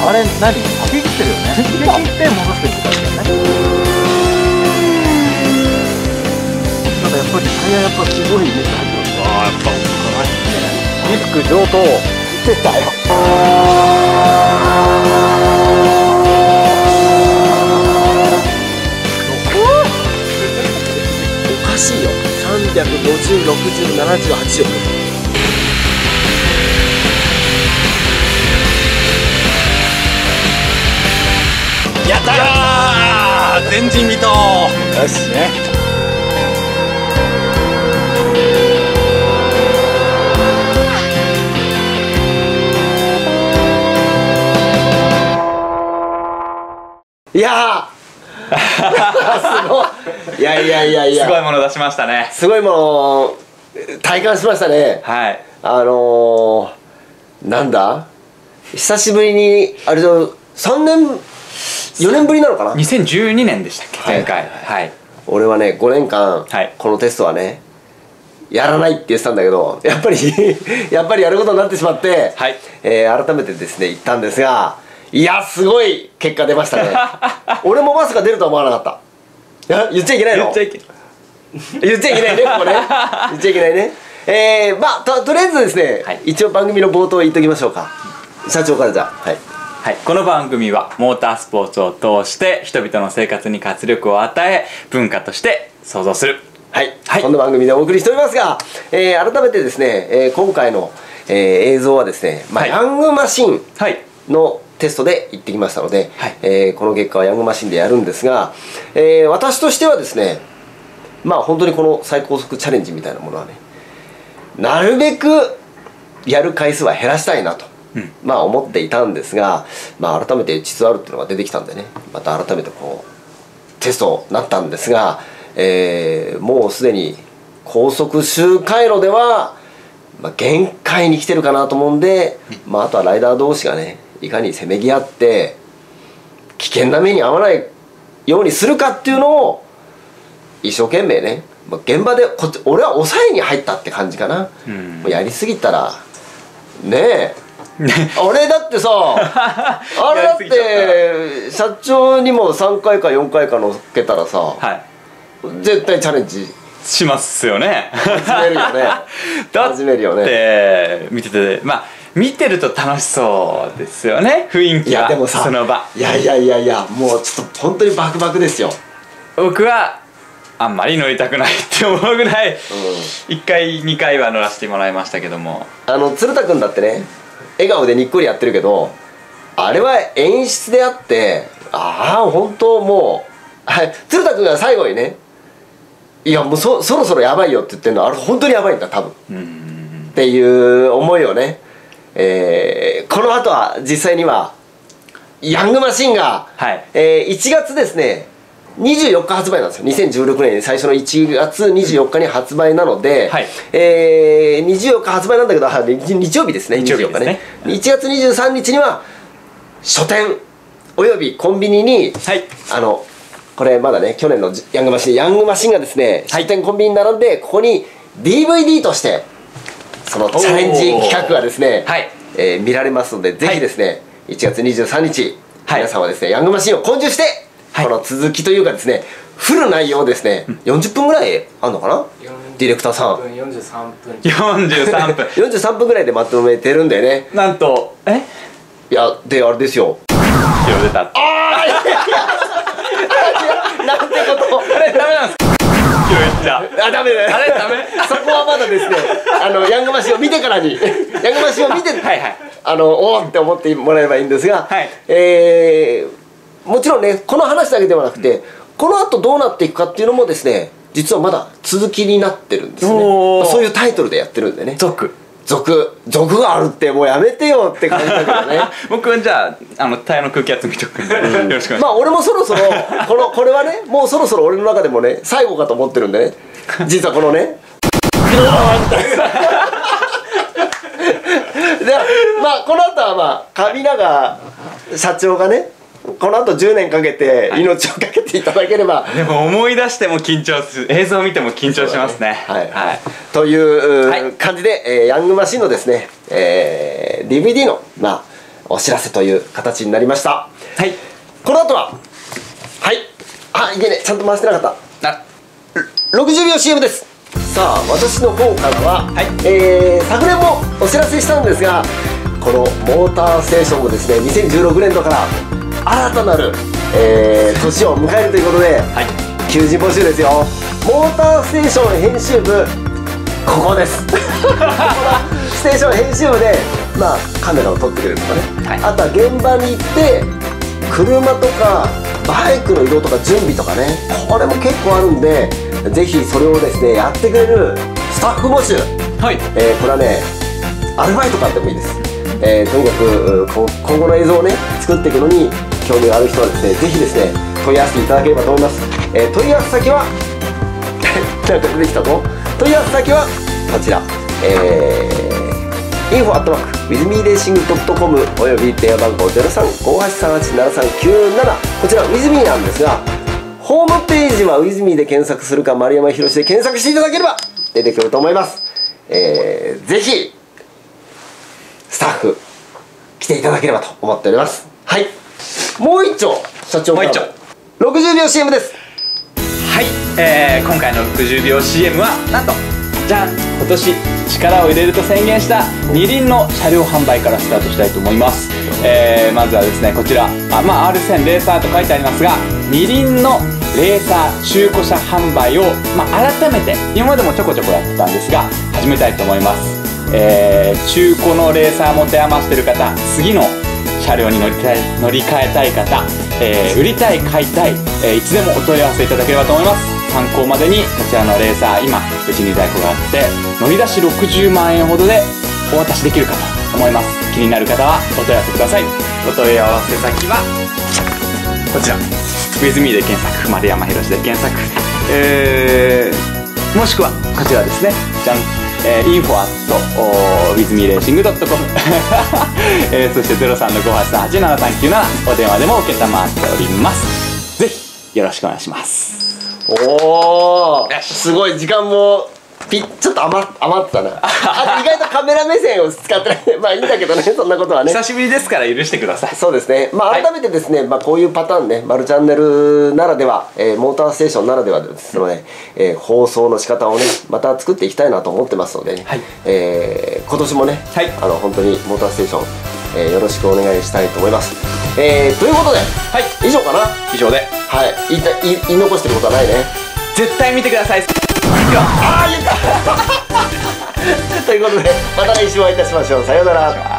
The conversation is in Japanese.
あれ何突き切ってるよね。突き切って戻してって感じだよね。ただやっぱりタイヤやっぱすごい熱入ってる。ああやっぱ音かないね。ディスク上等出たよ。 おかしいよ。350、60、70、80。 やったー、前人未到。よしね。 いやーすごい。いやいやいやいや、 すごいもの出しましたね。 すごいものを体感しましたね。 はい。 なんだ久しぶりにあれだ、3年4年ぶりなのかな。 2012年でしたっけ、前回。はい。 俺はね5年間、 はい、 このテストはねやらないって言ってたんだけど、やっぱりやっぱりやることになってしまって、はい、改めてですね言ったんですが、いやすごい結果出ましたね。俺もまさか出るとは思わなかった。言っちゃいけないの？言っちゃいけないね、ここね。言っちゃいけないね。まあとりあえずですね、はい、一応番組の冒頭言っときましょうか。社長からじゃあ。はいはい、この番組はモータースポーツを通して人々の生活に活力を与え、文化として創造する、 はい、はい、この番組でお送りしておりますが、改めてですね、今回の、映像はですね、まあはい、ヤングマシンのテストで行ってきましたので、はい、この結果はヤングマシンでやるんですが、私としてはですね、まあ本当にこの最高速チャレンジみたいなものはね、なるべくやる回数は減らしたいなと、まあ思っていたんですが、まあ、改めて実はあるっていうのが出てきたんでね、また改めてこうテストになったんですが、もうすでに高速周回路では、まあ、限界に来てるかなと思うんで、まあ、あとはライダー同士がねいかにせめぎ合って危険な目に遭わないようにするかっていうのを一生懸命ね、まあ、現場で俺は抑えに入ったって感じかな。もうやりすぎたらねえ俺だってさあれだって社長にも3回か4回か乗っけたらさ、はい、絶対チャレンジしますよね。 始めるよね。始めるよね。 で見てて、まあ見てると楽しそうですよね、雰囲気は。いやでもさ、その場、 いやもうちょっと本当にバクバクですよ。 僕はあんまり乗りたくないって思うぐらい、1回2回は乗らせてもらいましたけども、 鶴田君だってね笑顔でにっこりやってるけど、あれは演出であって、ああ本当もう鶴田君が最後にね、いやもうそろそろやばいよって言ってるのはあれ本当にやばいんだ多分っていう思いをね、この後は実際にはヤングマシンが、はい、1月ですね24日発売なんですよ。2016年最初の1月24日に発売なので、はい、24日発売なんだけど日曜日ですね、24日ね。1月23日には書店およびコンビニに、はい、これまだね去年のヤングマシンがですね、書店コンビニに並んで、ここに DVD としてそのチャレンジ企画がですね、はい、見られますので、ぜひですね、1月23日、はい、皆さんはですねヤングマシンを購入して、この続きというかですね、フル内容をですね、40分ぐらいあるのかな、ディレクターさん。 43分 43分ぐらいでまとめてるんだよね。 なんといやであれですよ、 今日出た。ああなんてこと。 あれダメなんです。今日言っちゃう。 ダメだよ。 あれダメ。 そこはまだですね、ヤングマシンを見てからに、ヤングマシンを見てはいはい、おーって思ってもらえればいいんですが、はい、もちろんねこの話だけではなくて、この後どうなっていくかっていうのもですね、実はまだ続きになってるんですね。そういうタイトルでやってるんでね。続があるってもうやめてよって感じだけどね。 僕はじゃあタイヤの空気圧見とくんで、よろしくお願いします。まあ俺もそろそろこれはねもうそろそろ俺の中でもね最後かと思ってるんでね、実はこのねでまあこの後はまあ上永社長がねこの後10年かけて命をかけていただければ、 でも思い出しても緊張する、映像を見ても緊張しますね。 はい、はい、という感じで、ヤングマシンのですね、DVD のまお知らせという形になりました。 はい。 この後は、はい、あ、いけね、ちゃんと回してなかった。60秒 CM です。さあ、私の方からは、はい、昨年もお知らせしたんですが、このモーターステーションもですね、2016年度から新たなる、年を迎えるということで、はい、求人募集ですよ。モーターステーション編集部、ここですこのステーション編集部で、まあ、カメラを撮ってくれるとかね、はい、あとは現場に行って車とかバイクの移動とか準備とかね、これも結構あるんで、ぜひそれをですねやってくれるスタッフ募集、はい、これはねアルバイト買ってもいいです。とにかく今後の映像をね作っていくのに興味がある人はですね、ぜひですね問い合わせていただければと思います。問い合わせ先はなんか出てきたぞ。問い合わせ先はこちら、info@withmeracing.com および電話番号 0358387397、 こちら WithMe なんですが、ホームページは WithMe で検索するか丸山宏で検索していただければ出てくると思います。ぜひスタッフ来ていただければと思っております。はい、もう一丁社長から60秒 CM です。 はい、今回の60秒 CM はなんとじゃん、今年力を入れると宣言した二輪の車両販売からスタートしたいと思います。まずはですね、こちらR1000 レーサーと書いてありますが、二輪のレーサー中古車販売を、改めて今までもちょこちょこやってたんですが始めたいと思います。中古のレーサー持て余してる方、次の車両に乗り換えたい方、売りたい買いたい、いつでもお問い合わせいただければと思います。参考までにこちらのレーサー、今うちに在庫があって乗り出し60万円ほどでお渡しできるかと思います。気になる方はお問い合わせください。お問い合わせ先はこちら WithMe で検索、丸山宏で検索、もしくはこちらですね、じゃん、info@withmeracing.com そして 03-583-87397 お電話でも承っております。ぜひよろしくお願いします。 おお、すごい時間もちょっと余ってたなあと意外とカメラ目線を使ってないまあいいんだけどね、そんなことはね。 久しぶりですから許してください。 そうですね。改めてですね、こういうパターンね、マルチャンネルならでは、モーターステーションならではですので、放送の仕方をねまた作っていきたいなと思ってますので、はい、今年もね、はい、本当にモーターステーション、よろしくお願いしたいと思います。ということで、はい、以上かな。 以上で、 はい、言い残してることはないね。 絶対見てください。 ああ言ったということで、また来週お会いいたしましょう。さようなら。